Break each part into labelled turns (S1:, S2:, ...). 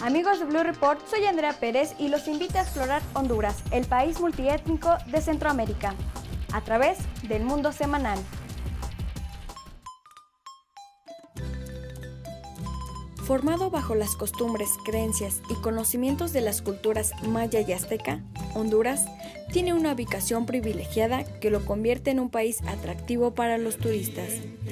S1: Amigos de Blue Report, soy Andrea Pérez y los invito a explorar Honduras, el país multiétnico de Centroamérica, a través del Mundo Semanal. Formado bajo las costumbres, creencias y conocimientos de las culturas maya y azteca, Honduras tiene una ubicación privilegiada que lo convierte en un país atractivo para los turistas.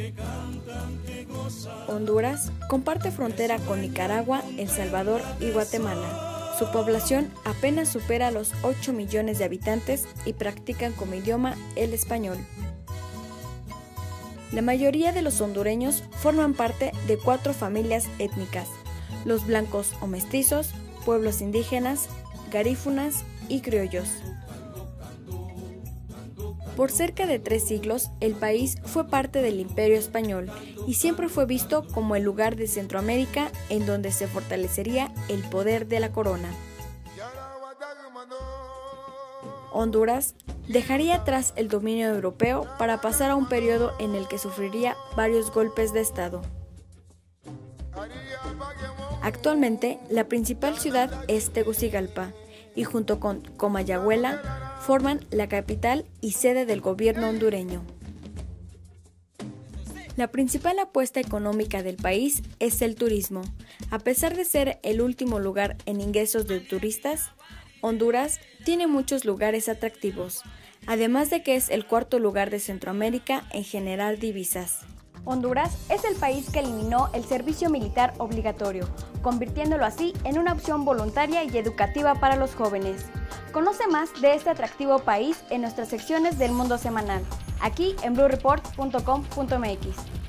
S1: Honduras comparte frontera con Nicaragua, El Salvador y Guatemala. Su población apenas supera los 8 millones de habitantes y practican como idioma el español. La mayoría de los hondureños forman parte de 4 familias étnicas: los blancos o mestizos, pueblos indígenas, garífunas y criollos. Por cerca de 3 siglos, el país fue parte del Imperio Español y siempre fue visto como el lugar de Centroamérica en donde se fortalecería el poder de la corona. Honduras dejaría atrás el dominio europeo para pasar a un periodo en el que sufriría varios golpes de Estado. Actualmente, la principal ciudad es Tegucigalpa y junto con Comayagüela forman la capital y sede del gobierno hondureño. La principal apuesta económica del país es el turismo. A pesar de ser el último lugar en ingresos de turistas, Honduras tiene muchos lugares atractivos, además de que es el 4.º lugar de Centroamérica en generar divisas. Honduras es el país que eliminó el servicio militar obligatorio, convirtiéndolo así en una opción voluntaria y educativa para los jóvenes. Conoce más de este atractivo país en nuestras secciones del Mundo Semanal, aquí en bluereport.com.mx.